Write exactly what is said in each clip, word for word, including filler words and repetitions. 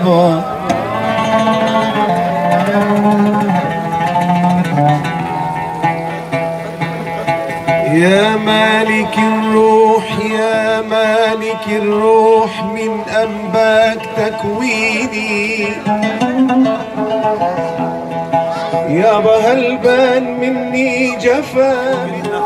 يابا يا مالك الروح يا مالك الروح من أنباك تكويني يابا هالبال مني جفا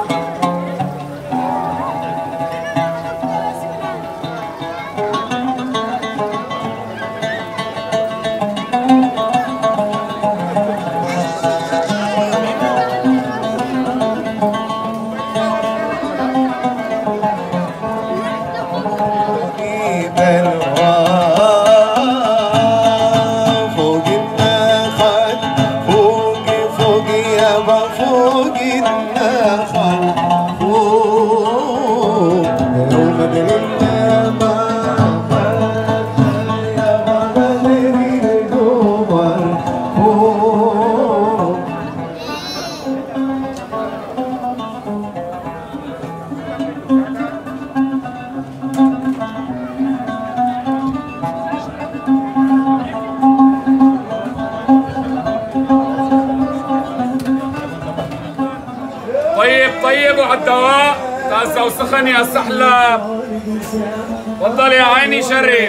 طيب طيب وعلى الدواء تأسى وسخن يا سحلب. تفضل يا عيني شريف.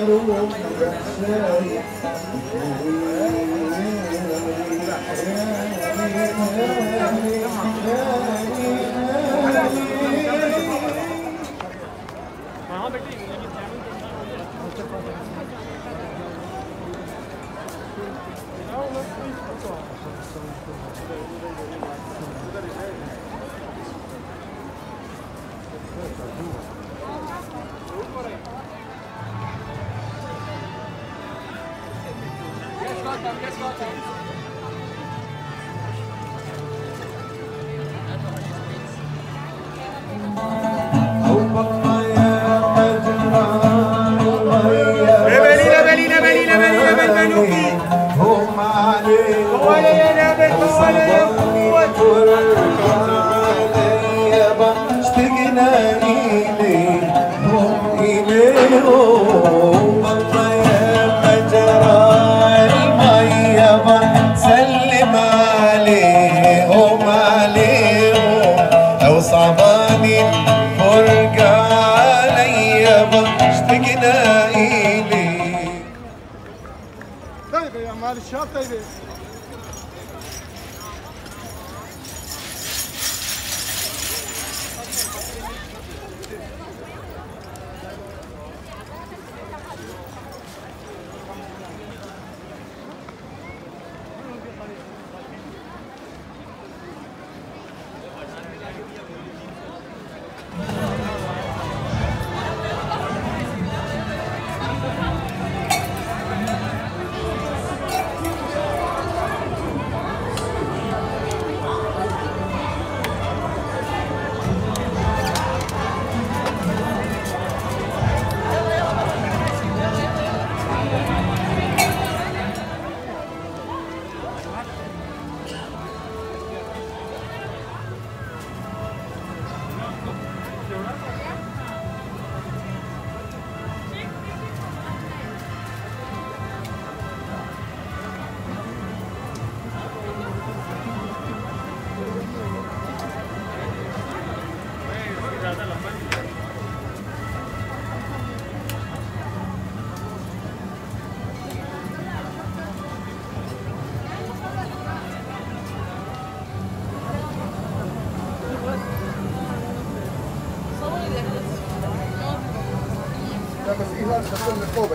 بس الثوبين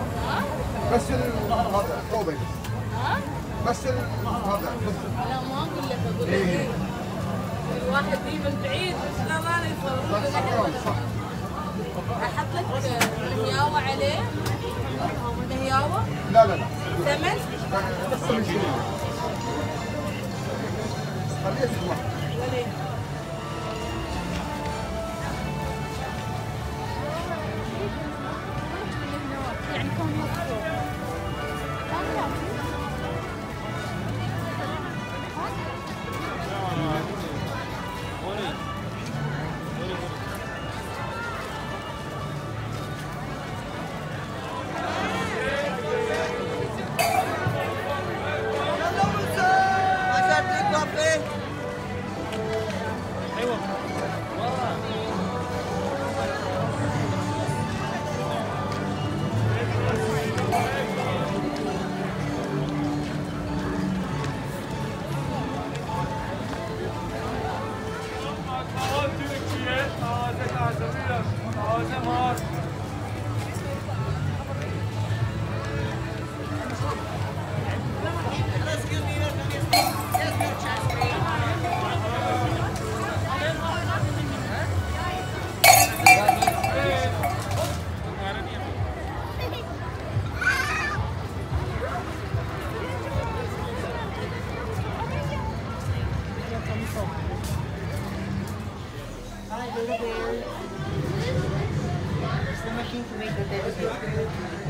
بس هذا الثوبين بس هذا لا ما اقول لك اقول لك الواحد يجي من بعيد بس لا ما يصور صح احط لك مهياوه عليه مهياوه لا لا لا ثمن بس خليه يسمع يعني كم مصروف Hi, little bear. It's the machine to make the dedication.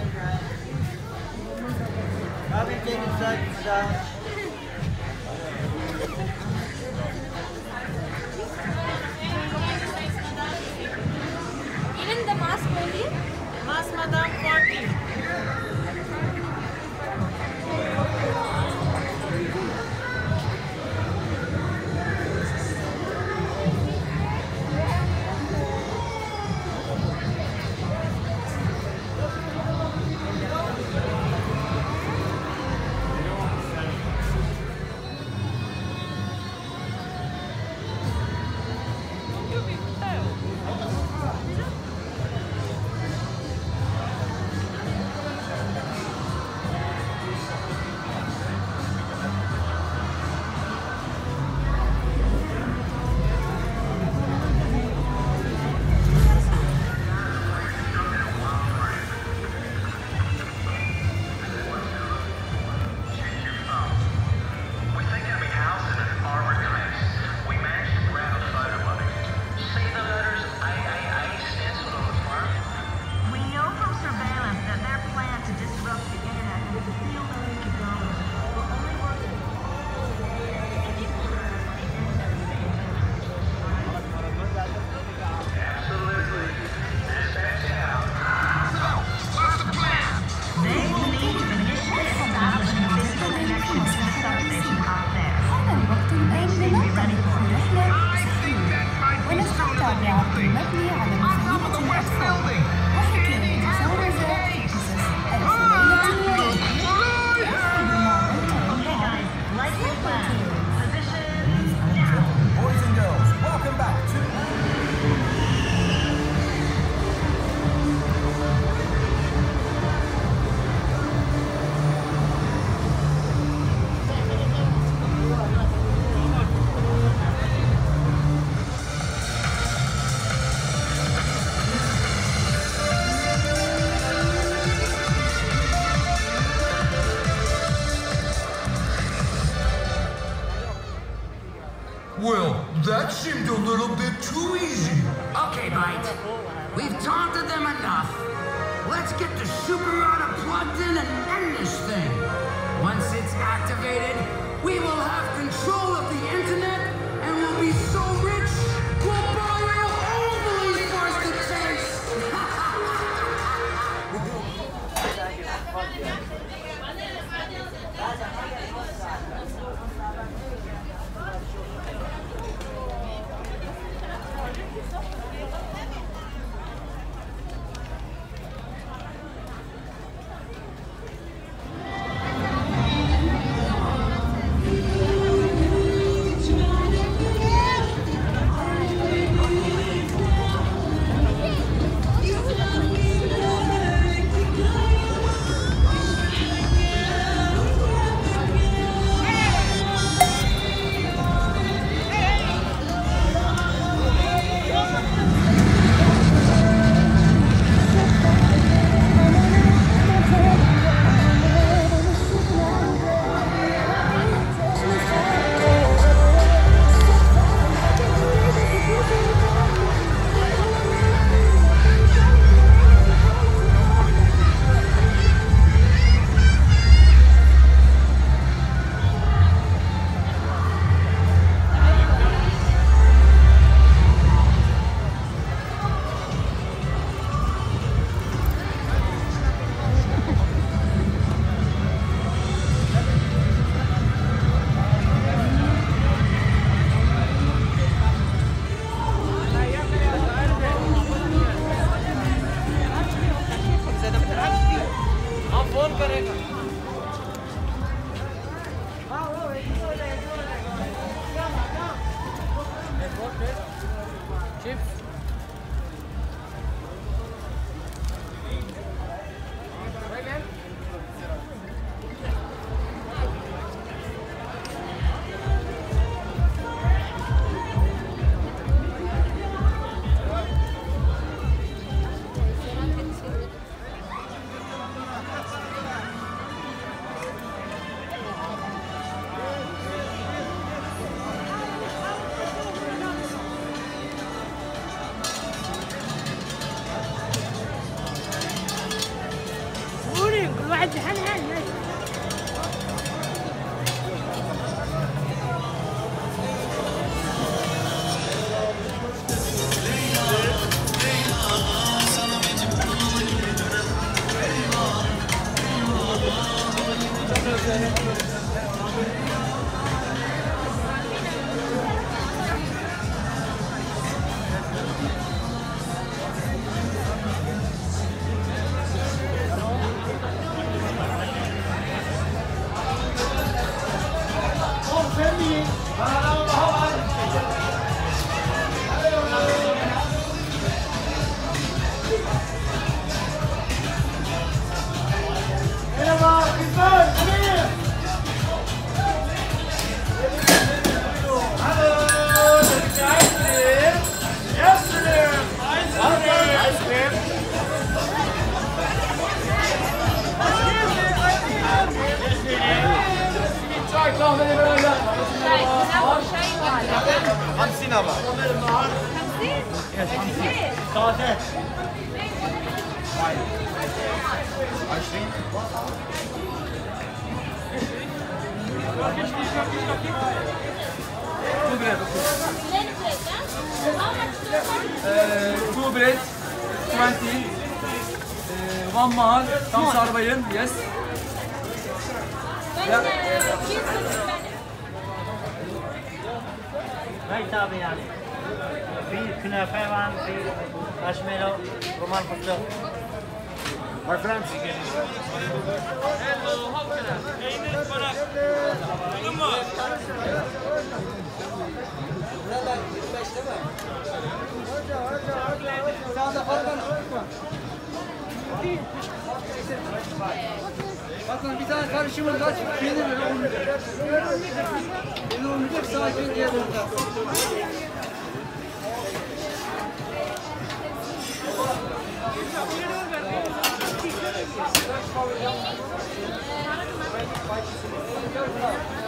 Robin, take inside, madam. Even the mask only? Mask, madam, forty. مبني على مفاهيم الأطفال وحكاية مفروضة في قصص الفنانة Boys and girls, welcome back to Well, that seemed a little bit too easy. Okay, Bite. We've taunted them enough. Let's get the Superata plugged in and end this thing. Once it's activated, we will have control of the internet and we'll be so rich, we'll buy you overly for us to taste. خمسين أبا خمسين؟ ثلاثة عشرين Two bread. How much Uh, two bread, twenty. Uh, one mahal, tam sarbayın, yes. When Right abi yani. Bir künefe var, bir marshmallow, roman fıstık. My friends Bakın bir tane karışımın kaç peynir olmayacak. Peynir olmayacak sadece diğer orada. Thank you.